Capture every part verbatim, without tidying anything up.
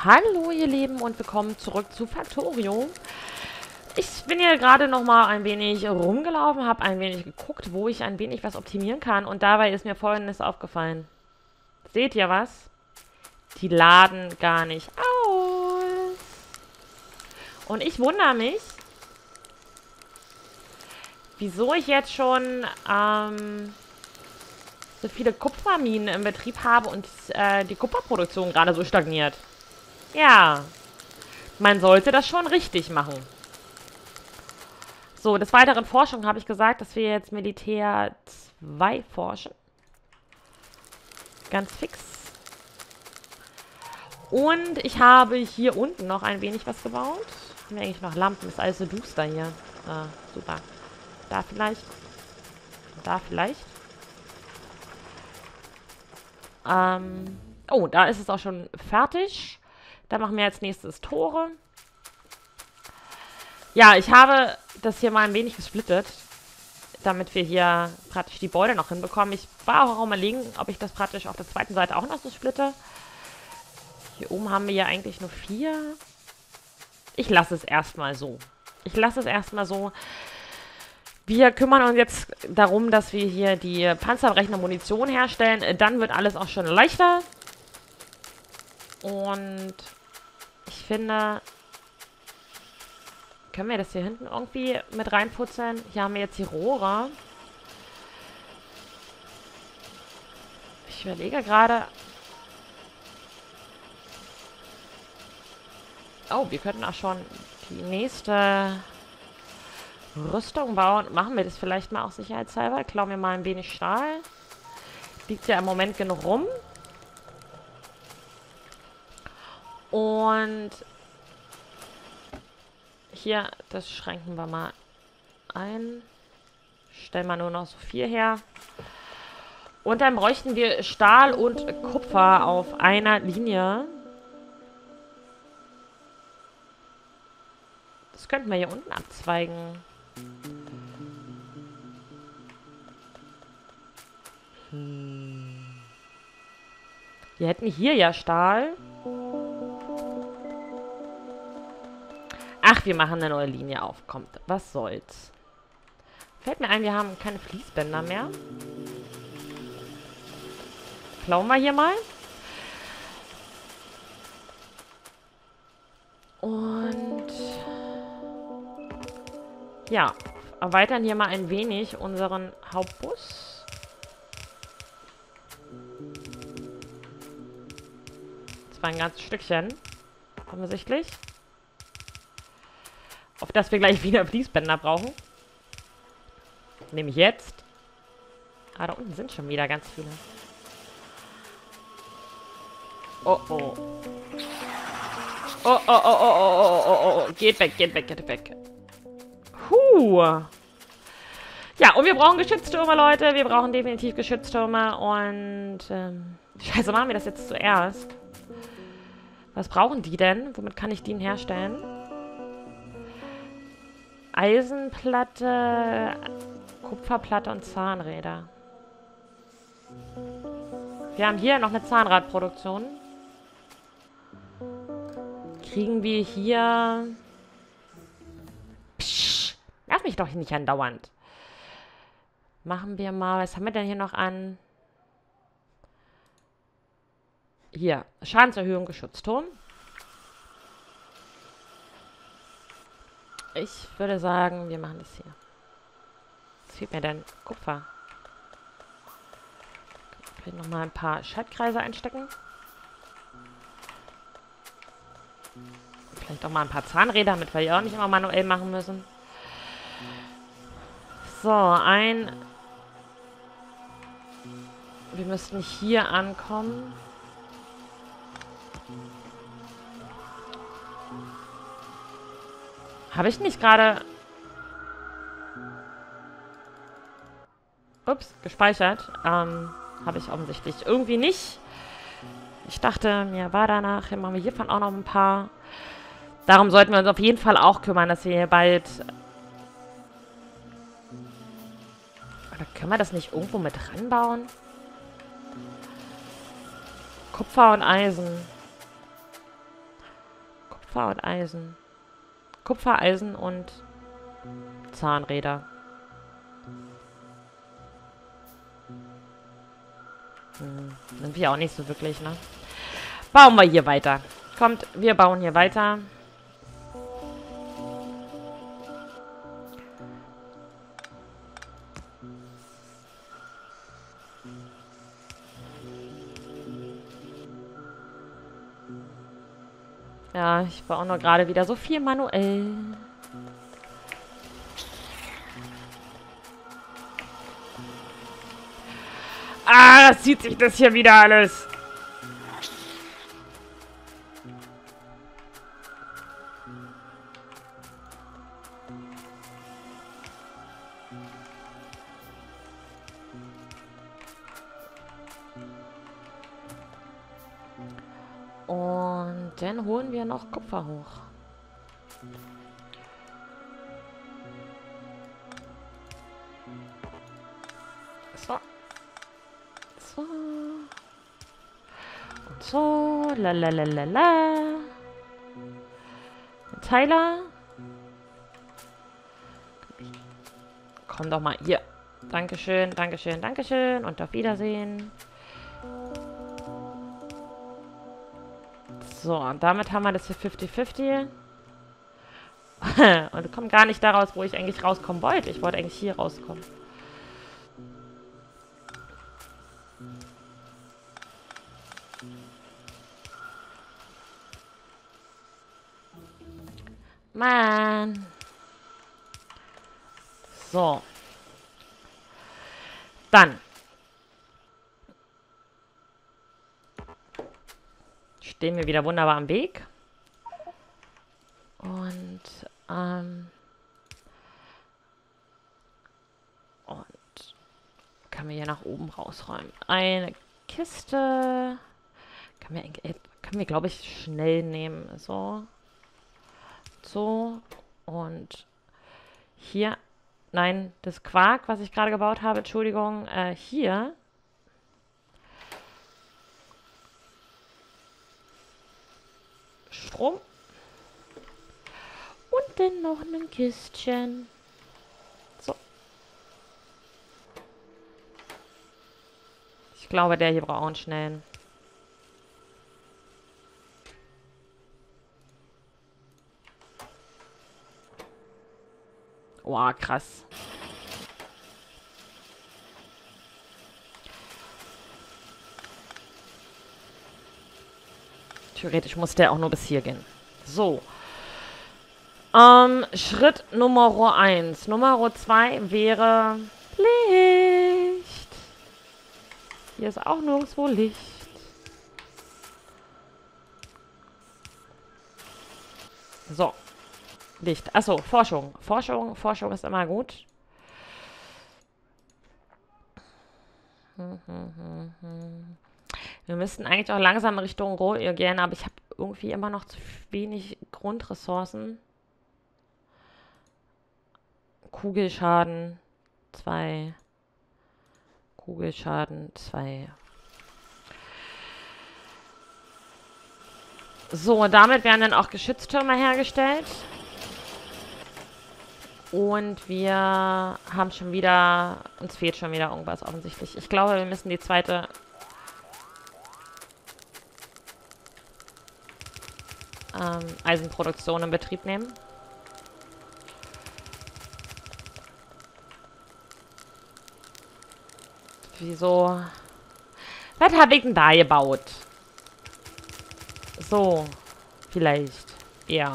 Hallo ihr Lieben und willkommen zurück zu Factorio. Ich bin hier gerade noch mal ein wenig rumgelaufen, habe ein wenig geguckt, wo ich ein wenig was optimieren kann. Und dabei ist mir Folgendes aufgefallen. Seht ihr was? Die laden gar nicht aus. Und ich wundere mich, wieso ich jetzt schon ähm, so viele Kupferminen im Betrieb habe und äh, die Kupferproduktion gerade so stagniert. Ja, man sollte das schon richtig machen. So, des Weiteren Forschung habe ich gesagt, dass wir jetzt Militär zwei forschen. Ganz fix. Und ich habe hier unten noch ein wenig was gebaut. Haben wir eigentlich noch Lampen? Ist alles so duster hier. Ah, super. Da vielleicht. Da vielleicht. Ähm. Oh, da ist es auch schon fertig. Da machen wir als nächstes Tore. Ja, ich habe das hier mal ein wenig gesplittet, damit wir hier praktisch die Beute noch hinbekommen. Ich war auch am Überlegen, ob ich das praktisch auf der zweiten Seite auch noch so splitte. Hier oben haben wir ja eigentlich nur vier. Ich lasse es erstmal so. Ich lasse es erstmal so. Wir kümmern uns jetzt darum, dass wir hier die panzerbrechende Munition herstellen. Dann wird alles auch schon leichter. Und ich finde, können wir das hier hinten irgendwie mit reinputzeln? Hier haben wir jetzt die Rohre. Ich überlege gerade. Oh, wir könnten auch schon die nächste Rüstung bauen. Machen wir das vielleicht mal auch sicherheitshalber. Klauen wir mal ein wenig Stahl. Liegt ja im Moment genug rum. Und hier, das schränken wir mal ein. Stellen wir nur noch so viel her. Und dann bräuchten wir Stahl und Kupfer auf einer Linie. Das könnten wir hier unten abzweigen. Hm. Wir hätten hier ja Stahl. Ach, wir machen eine neue Linie auf. Kommt, was soll's. Fällt mir ein, wir haben keine Fließbänder mehr. Klauen wir hier mal. Und ja, erweitern hier mal ein wenig unseren Hauptbus. Das war ein ganzes Stückchen. Offensichtlich. Auf das wir gleich wieder Fließbänder brauchen. Nämlich jetzt. Ah, da unten sind schon wieder ganz viele. Oh, oh. Oh, oh, oh, oh, oh, oh, oh, oh. Geht weg, geht weg, geht weg. Huh. Ja, und wir brauchen Geschütztürme, Leute. Wir brauchen definitiv Geschütztürme. Und, ähm, scheiße, machen wir das jetzt zuerst. Was brauchen die denn? Womit kann ich die denn herstellen? Eisenplatte, Kupferplatte und Zahnräder. Wir haben hier noch eine Zahnradproduktion. Kriegen wir hier... Psch, nerv mich doch nicht andauernd. Machen wir mal... Was haben wir denn hier noch an? Hier, Schadenserhöhung, Geschützturm. Ich würde sagen, wir machen das hier. Was fehlt mir denn? Kupfer. Vielleicht nochmal ein paar Schaltkreise einstecken. Vielleicht auch mal ein paar Zahnräder, damit wir die auch nicht immer manuell machen müssen. So, ein... Wir müssten hier ankommen. Habe ich nicht gerade... Ups, gespeichert. Ähm, habe ich offensichtlich irgendwie nicht. Ich dachte, mir war danach, hier machen wir hiervon auch noch ein paar. Darum sollten wir uns auf jeden Fall auch kümmern, dass wir hier bald... Oder können wir das nicht irgendwo mit ranbauen? Kupfer und Eisen. Kupfer und Eisen. Kupfer, Eisen und Zahnräder. Hm, irgendwie auch nicht so wirklich, ne? Bauen wir hier weiter. Kommt, wir bauen hier weiter. Ja, ich baue nur gerade wieder so viel manuell. Ah, das zieht sich das hier wieder alles. Und dann holen wir noch Kupfer hoch. So. So. Und so. Lalalala. Tyler. Komm doch mal hier. Dankeschön, Dankeschön, Dankeschön. Und auf Wiedersehen. So, und damit haben wir das hier fünfzig fünfzig. Und kommt gar nicht daraus, wo ich eigentlich rauskommen wollte. Ich wollte eigentlich hier rauskommen. Mann. So. Dann. Stehen wir wieder wunderbar am Weg. Und, ähm. Und können wir hier nach oben rausräumen. Eine Kiste. Können wir, äh, können wir glaube ich, schnell nehmen. So. So. Und hier. Nein, das Quark, was ich gerade gebaut habe, Entschuldigung, äh, hier. Strom. Und dann noch ein Kistchen. So. Ich glaube, der hier braucht auch einen schnellen. Boah, krass. Theoretisch muss der auch nur bis hier gehen. So. Ähm, Schritt Nummer eins. Nummer zwei wäre Licht. Hier ist auch nirgendwo Licht. So. Licht. Achso, Forschung. Forschung, Forschung ist immer gut. Wir müssten eigentlich auch langsam Richtung Rohöl gehen, aber ich habe irgendwie immer noch zu wenig Grundressourcen. Kugelschaden zwei. Kugelschaden zwei. So, damit werden dann auch Geschütztürme hergestellt. Und wir haben schon wieder... Uns fehlt schon wieder irgendwas offensichtlich. Ich glaube, wir müssen die zweite... Ähm, Eisenproduktion in Betrieb nehmen. Wieso? Was habe ich denn da gebaut? So. Vielleicht. Ja.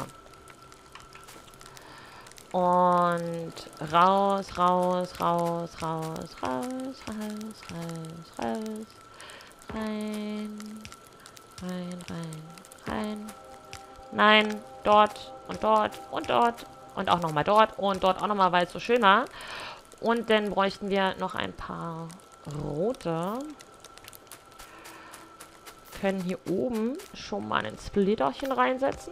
Und raus, raus, raus, raus, raus, raus, raus, raus. Rein. Rein, rein, rein. Nein, dort und dort und dort. Und auch nochmal dort und dort auch nochmal, weil es so schön war. Und dann bräuchten wir noch ein paar rote. Können hier oben schon mal ein Splitterchen reinsetzen.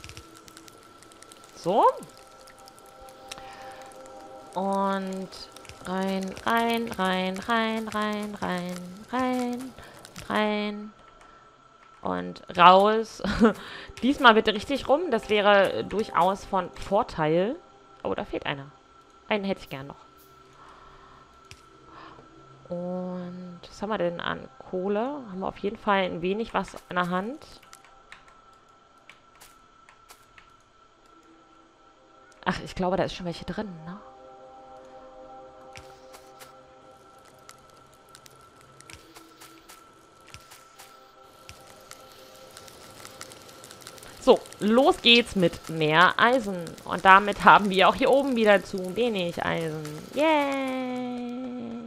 So. Und Rein, rein, rein, rein, rein, rein, rein, rein. Und raus. Diesmal bitte richtig rum. Das wäre durchaus von Vorteil. Oh, da fehlt einer. Einen hätte ich gern noch. Und was haben wir denn an Kohle? Haben wir auf jeden Fall ein wenig was in der Hand. Ach, ich glaube, da ist schon welche drin, ne? So, los geht's mit mehr Eisen. Und damit haben wir auch hier oben wieder zu wenig Eisen. Yay!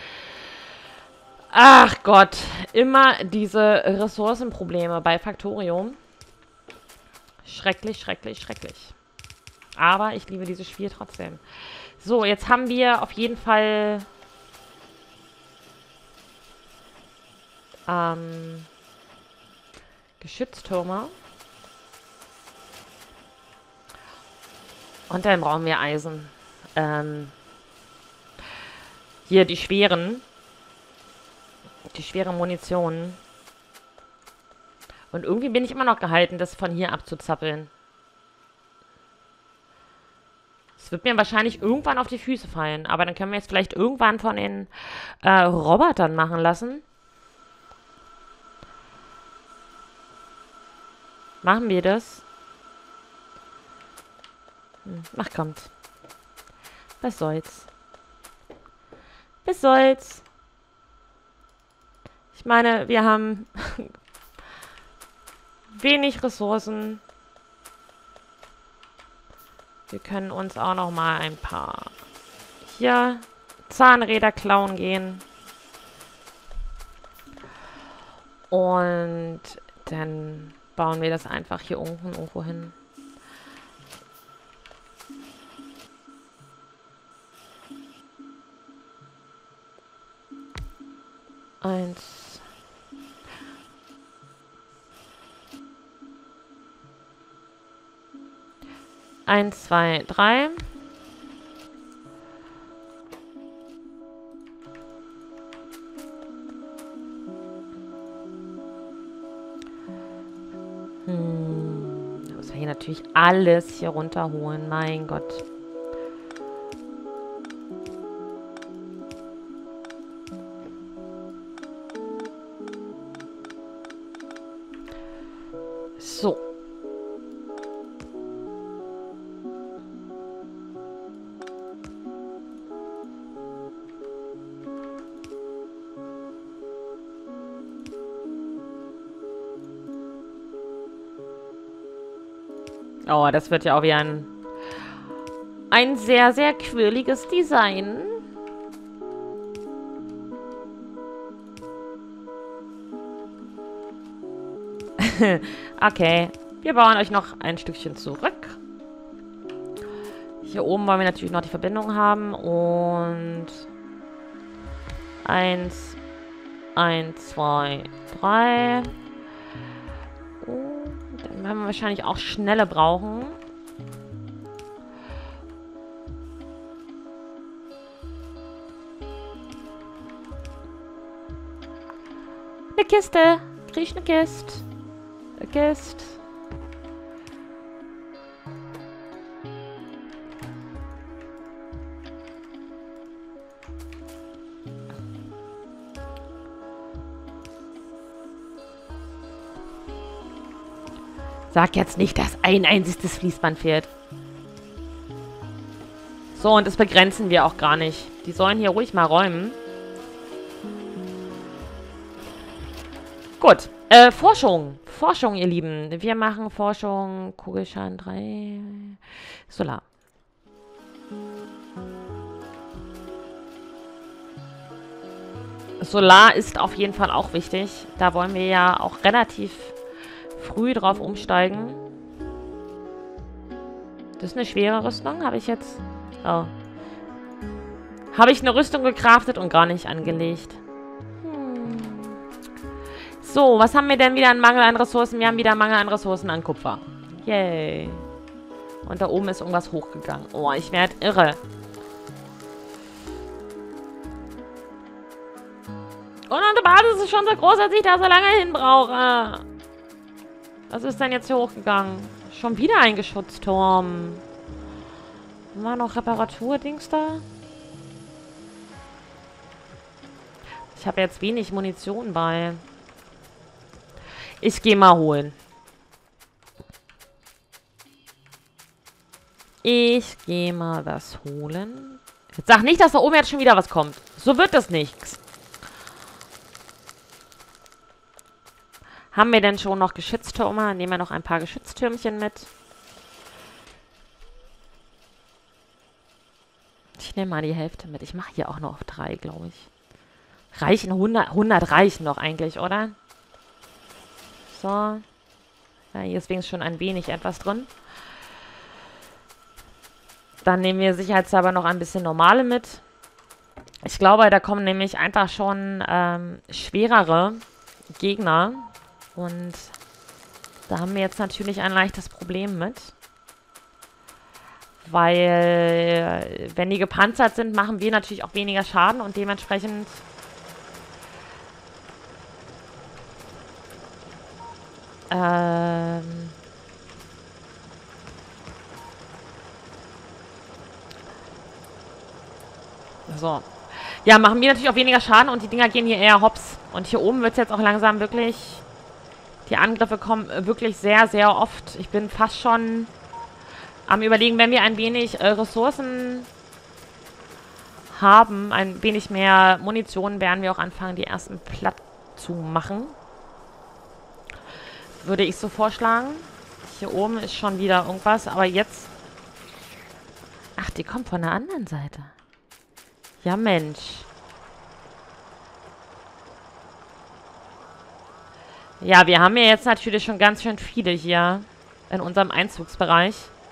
Ach Gott, immer diese Ressourcenprobleme bei Factorium. Schrecklich, schrecklich, schrecklich. Aber ich liebe dieses Spiel trotzdem. So, jetzt haben wir auf jeden Fall ähm, Geschütztürme. Und dann brauchen wir Eisen. Ähm, hier die schweren. Die schwere Munition. Und irgendwie bin ich immer noch gehalten, das von hier abzuzappeln. Es wird mir wahrscheinlich irgendwann auf die Füße fallen. Aber dann können wir jetzt vielleicht irgendwann von den äh, Robotern machen lassen. Machen wir das? Hm, ach, kommt. Was soll's? Was soll's? Ich meine, wir haben wenig Ressourcen. Wir können uns auch noch mal ein paar hier Zahnräder klauen gehen. Und dann bauen wir das einfach hier unten irgendwo hin. Eins. Eins, zwei, drei. Hm. Da müssen wir hier natürlich alles hier runterholen. Mein Gott. So. Oh, das wird ja auch wieder ein, ein sehr, sehr quirliges Design. Okay, wir bauen euch noch ein Stückchen zurück. Hier oben wollen wir natürlich noch die Verbindung haben. Und eins, eins, zwei, drei. Dann werden wir wahrscheinlich auch Schnelle brauchen. Eine Kiste. Krieg ich eine Kiste. Eine Kiste. Sag jetzt nicht, dass ein einziges Fließband fehlt. So, und das begrenzen wir auch gar nicht. Die sollen hier ruhig mal räumen. Gut. Äh, Forschung. Forschung, ihr Lieben. Wir machen Forschung. Kugelschaden drei. Solar. Solar ist auf jeden Fall auch wichtig. Da wollen wir ja auch relativ früh drauf umsteigen. Das ist eine schwere Rüstung. Habe ich jetzt... Oh. Habe ich eine Rüstung gecraftet und gar nicht angelegt. Hm. So, was haben wir denn wieder an Mangel an Ressourcen? Wir haben wieder Mangel an Ressourcen an Kupfer. Yay. Und da oben ist irgendwas hochgegangen. Oh, ich werde irre. Und unsere Basis ist schon so groß, dass ich da so lange hin brauche. Was ist denn jetzt hier hochgegangen? Schon wieder ein Geschützturm. War noch Reparatur-Dings da? Ich habe jetzt wenig Munition bei. Ich gehe mal holen. Ich gehe mal das holen. Jetzt sag nicht, dass da oben jetzt schon wieder was kommt. So wird das nichts. Haben wir denn schon noch Geschütztürme? Nehmen wir noch ein paar Geschütztürmchen mit. Ich nehme mal die Hälfte mit. Ich mache hier auch noch drei, glaube ich. Reichen hundert, hundert reichen doch eigentlich, oder? So. Ja, hier ist wenigstens schon ein wenig etwas drin. Dann nehmen wir sicherheitshalber noch ein bisschen normale mit. Ich glaube, da kommen nämlich einfach schon ähm, schwerere Gegner. Und da haben wir jetzt natürlich ein leichtes Problem mit. Weil, wenn die gepanzert sind, machen wir natürlich auch weniger Schaden und dementsprechend ähm so. Ja, machen wir natürlich auch weniger Schaden und die Dinger gehen hier eher hops. Und hier oben wird es jetzt auch langsam wirklich... Die Angriffe kommen wirklich sehr, sehr oft. Ich bin fast schon am Überlegen, wenn wir ein wenig äh, Ressourcen haben, ein wenig mehr Munition, werden wir auch anfangen, die ersten platt zu machen. Würde ich so vorschlagen. Hier oben ist schon wieder irgendwas, aber jetzt... Ach, die kommt von der anderen Seite. Ja, Mensch. Ja, wir haben ja jetzt natürlich schon ganz schön viele hier in unserem Einzugsbereich.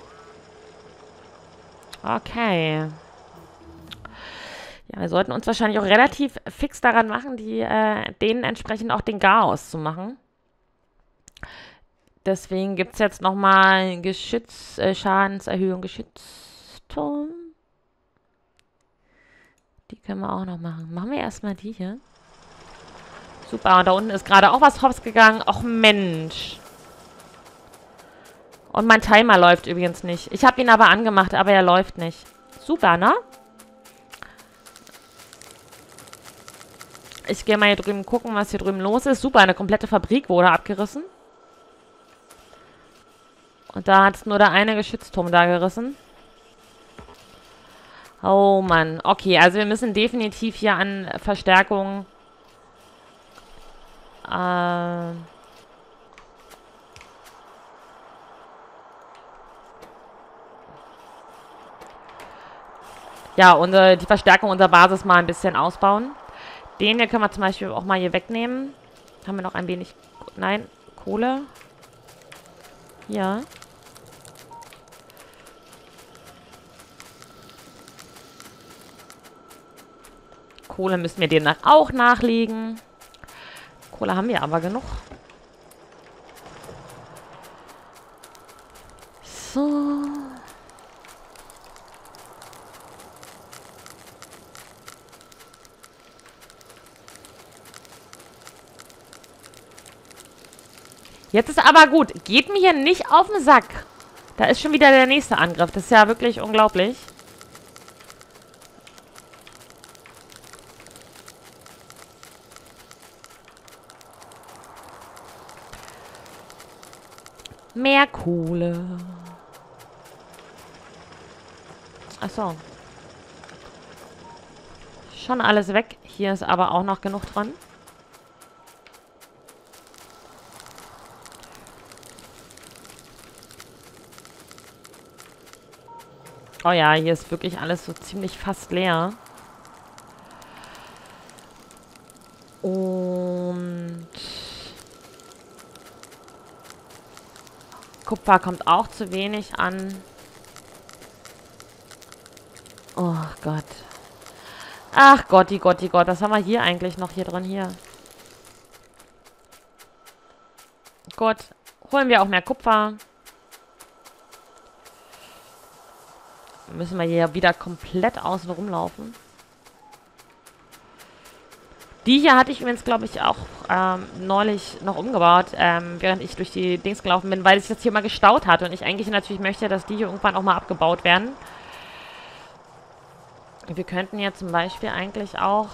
Okay. Ja, wir sollten uns wahrscheinlich auch relativ fix daran machen, die, äh, denen entsprechend auch den Garaus zu machen. Deswegen gibt es jetzt nochmal Geschütz, äh, Schadenserhöhung, Geschützturm. Die können wir auch noch machen. Machen wir erstmal die hier. Super, und da unten ist gerade auch was hops gegangen. Och, Mensch. Und mein Timer läuft übrigens nicht. Ich habe ihn aber angemacht, aber er läuft nicht. Super, ne? Ich gehe mal hier drüben gucken, was hier drüben los ist. Super, eine komplette Fabrik wurde abgerissen. Und da hat es nur der eine Geschützturm da gerissen. Oh Mann. Okay, also wir müssen definitiv hier an Verstärkung... Äh... Ja, und äh, die Verstärkung unserer Basis mal ein bisschen ausbauen. Den hier können wir zum Beispiel auch mal hier wegnehmen. Haben wir noch ein wenig... Nein, Kohle. Ja. Kohle müssen wir demnach auch nachlegen. Kohle haben wir aber genug. So. Jetzt ist aber gut. Geht mir hier nicht auf den Sack. Da ist schon wieder der nächste Angriff. Das ist ja wirklich unglaublich. Mehr Kohle. Achso. Schon alles weg. Hier ist aber auch noch genug dran. Oh ja, hier ist wirklich alles so ziemlich fast leer. Und... Kupfer kommt auch zu wenig an. Oh Gott. Ach Gotti, Gotti, Gott. Was haben wir hier eigentlich noch hier drin? Hier. Gut. Holen wir auch mehr Kupfer. Müssen wir hier wieder komplett außen rumlaufen. Die hier hatte ich übrigens, glaube ich, auch ähm, neulich noch umgebaut, ähm, während ich durch die Dings gelaufen bin, weil sich das hier mal gestaut hat und ich eigentlich natürlich möchte, dass die hier irgendwann auch mal abgebaut werden. Wir könnten ja zum Beispiel eigentlich auch...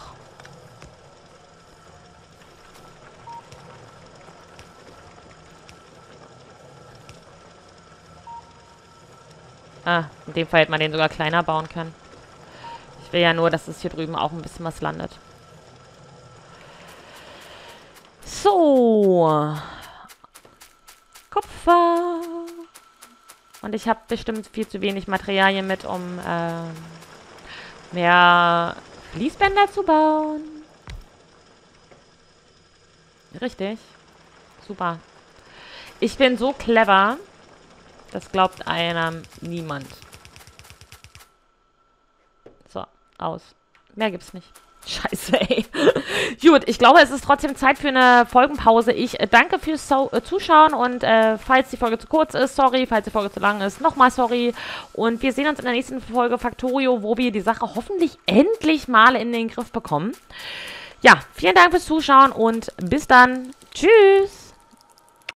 Ah, in dem Fall hätte man den sogar kleiner bauen können. Ich will ja nur, dass es hier drüben auch ein bisschen was landet. So. Kupfer. Und ich habe bestimmt viel zu wenig Materialien mit, um ähm, mehr Fließbänder zu bauen. Richtig. Super. Ich bin so clever. Das glaubt einem niemand. So, aus. Mehr gibt's nicht. Scheiße, ey. Gut, ich glaube, es ist trotzdem Zeit für eine Folgenpause. Ich äh, danke fürs so äh, Zuschauen und äh, falls die Folge zu kurz ist, sorry. Falls die Folge zu lang ist, nochmal sorry. Und wir sehen uns in der nächsten Folge Factorio, wo wir die Sache hoffentlich endlich mal in den Griff bekommen. Ja, vielen Dank fürs Zuschauen und bis dann. Tschüss.